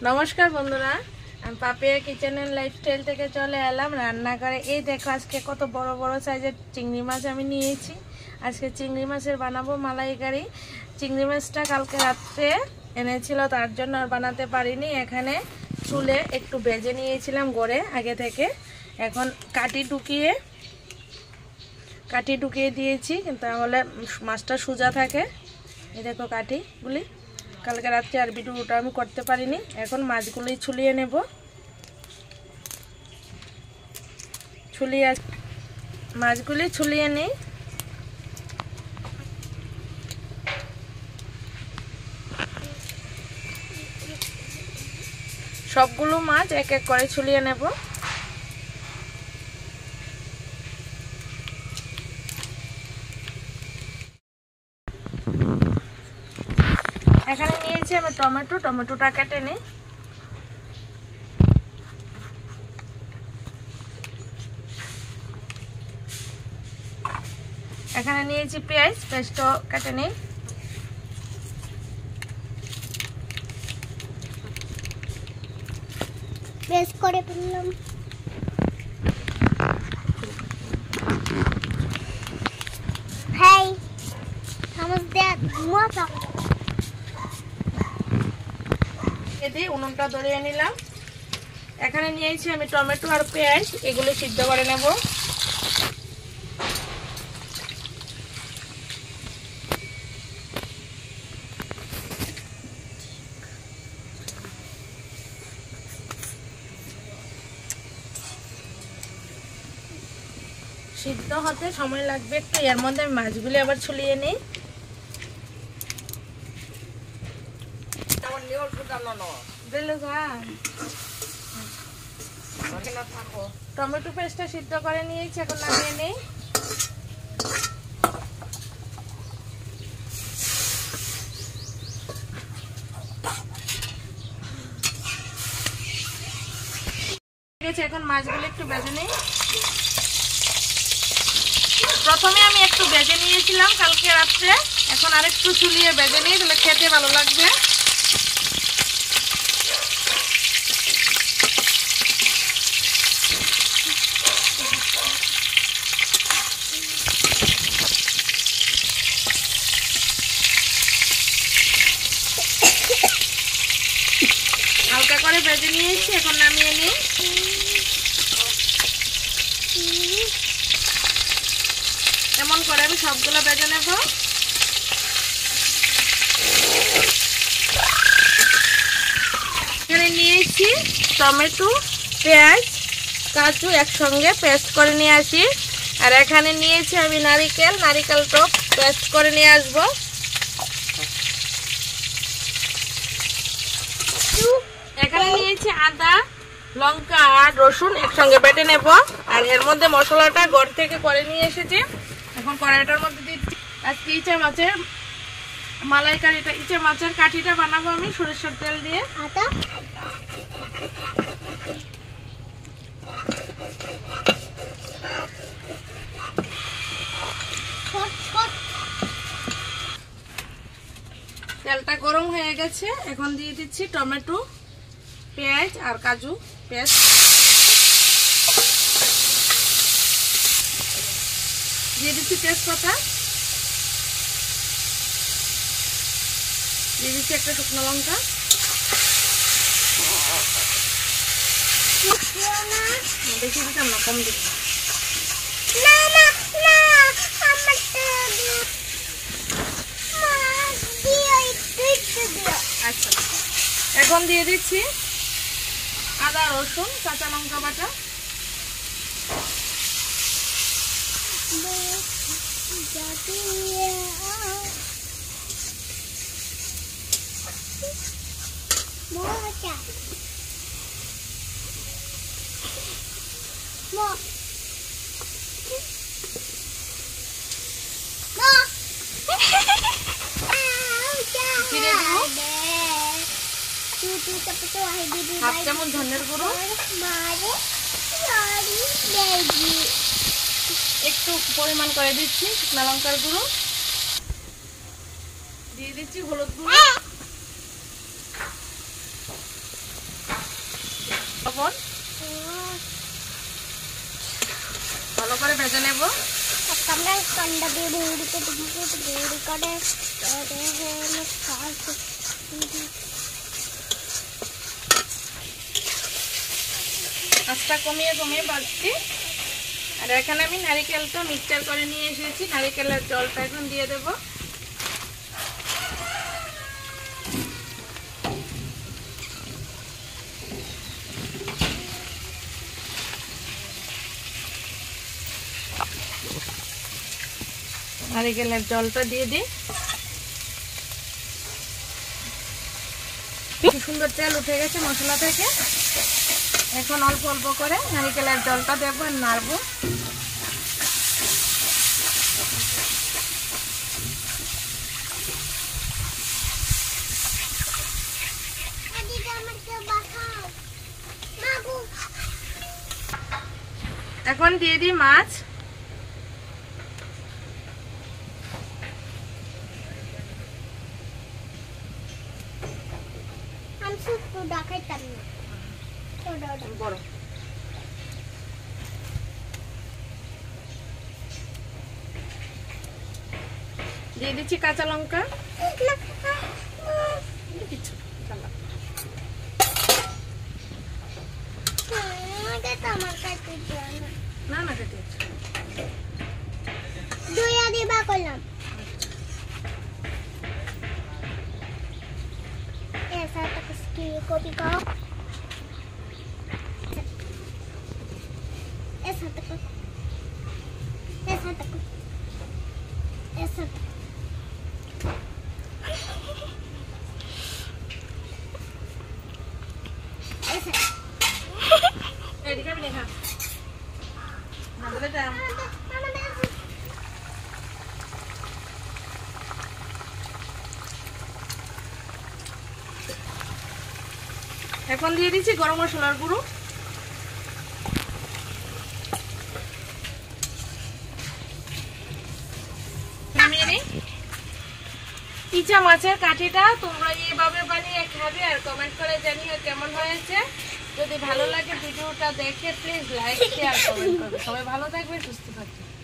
নমস্কার বন্ধুরা, আমি পাপিয়া কিচেন এন্ড লাইফস্টাইল থেকে চলে এলাম রান্না করে। এই দেখো আজকে কত বড় বড় সাইজের চিংড়ি মাছ আমি নিয়েছি। আজকে চিংড়ি মাছের বানাবো মালাইকারি। চিংড়ি মাছটা কালকে রাত্রে এনেছিল, তার জন্য আর বানাতে পারিনি। এখানে চুলে একটু ভেজে নিয়েছিলাম গড়ে আগে থেকে। এখন কাটি ঢুকিয়ে দিয়েছি, কিন্তু তাহলে মাছটা সোজা থাকে। এই দেখো কাঠিগুলি, কালকে রাত্রে আর ভিডিওটা আমি করতে পারিনি। এখন মাছগুলি ছুলিয়ে নেব। মাছগুলি ছুলিয়ে নিই। সবগুলো মাছ এক এক করে ছুলিয়ে নেব। এখানে নিয়েছি আমি টমেটোটা কেটে নিই। এখানে নিয়েছি পেঁয়াজটা কেটে নিই। পেস্ট করে ফেললাম। উনুনটা ধরিয়ে নিলাম। এখানে নিয়েছি আমি টমেটো আর পেঁয়াজ, এগুলো সিদ্ধ করে নেব। সিদ্ধ হতে সময় লাগবে একটু। এর মধ্যে আমি মাছগুলি আবার ছুলিয়ে নিই। টমেটো পেস্টটা সিদ্ধ করে নিয়েছি, এখন নামিয়ে নিই। এখন মাছগুলো একটু ভেজে নিই। প্রথমে আমি একটু ভেজে নিয়েছিলাম কালকে রাত্রে, এখন আরেকটু চুলিয়ে ভেজে নিই, তাহলে খেতে ভালো লাগবে। হালকা করে ভেজে নিয়েছি, এখন নামিয়ে নিই। এমন করে আমি সবগুলো ভেজে নেব। এখানে নিয়েছি টমেটো, পেঁয়াজ, কাজু একসঙ্গে পেস্ট করে নিয়ে আসি। আর এখানে নিয়েছি আমি নারিকেলটা পেস্ট করে নিয়ে আসবো। এখানে নিয়েছি আদা, লঙ্কা আর রসুন একসঙ্গে বেটে নেব। আর এর মধ্যে মশলাটা ঘর থেকে করে নিয়ে এসেছি। এখন কড়াইটার মধ্যে দিচ্ছি। আজকে ইচা মাছের মালাইকারিটা, ইচা মাছের কাঠিটা বানাবো আমি সরিষার তেল দিয়ে। তেলটা গরম হয়ে গেছে, এখন দিয়ে দিচ্ছি টমেটো, পেঁয়াজ আর কাজু পেস্ট। দিয়ে দিচ্ছি তেজপাতা, দিয়ে দিচ্ছি একটা শুকনো লঙ্কা। বেশি দিতাম না, কম দিচ্ছি। আচ্ছা, এখন দিয়ে দিচ্ছি আদা, রসুন, কাঁচা লঙ্কা বাটা। হাফ চামচ ধনের গুঁড়ো, একটু পরিমাণ করে দিচ্ছি শুকনো লঙ্কার গুঁড়ো, দিয়ে দিচ্ছি হলুদ গুঁড়ো, মশলাটা দিয়ে ভেঙে করে আঁচটা কমিয়ে কমিয়ে বাজছি। আর এখানে আমি নারিকেলটা মিক্সচার করে নিয়ে এসেছি, নারিকেলের জলটা এখন দিয়ে দেব। নারিকেলের জলটা দিয়ে দিই। কি সুন্দর তেল উঠে গেছে মশলা থেকে। এখন অল্প অল্প করে নারিকেলের জলটা দেবো আর নাড়বো। এখন দিয়ে দিই মাছ। আমি শুধু দেখাইতাম না বড় দিয়ে দিচ্ছি কাঁচা লঙ্কা। না না কেটে দুইয়া দিবা করলাম ऐसा तक इसकी कॉपी का ऐसा तक ऐसा तक ऐसा तक ऐसा এদিকে আমি দেখা আমাদের এখন দিয়ে দিচ্ছি গরম মশলার গুঁড়ো। নামিয়ে নিই। ইচা মাছের কাঠিটা তোমরা এইভাবে বানিয়ে খাবে আর কমেন্ট করে জানিও কেমন হয়েছে। যদি ভালো লাগে ভিডিওটা দেখে প্লিজ লাইক শেয়ার কমেন্ট করবে। সবাই ভালো থাকবে, সুস্থ থাকবে।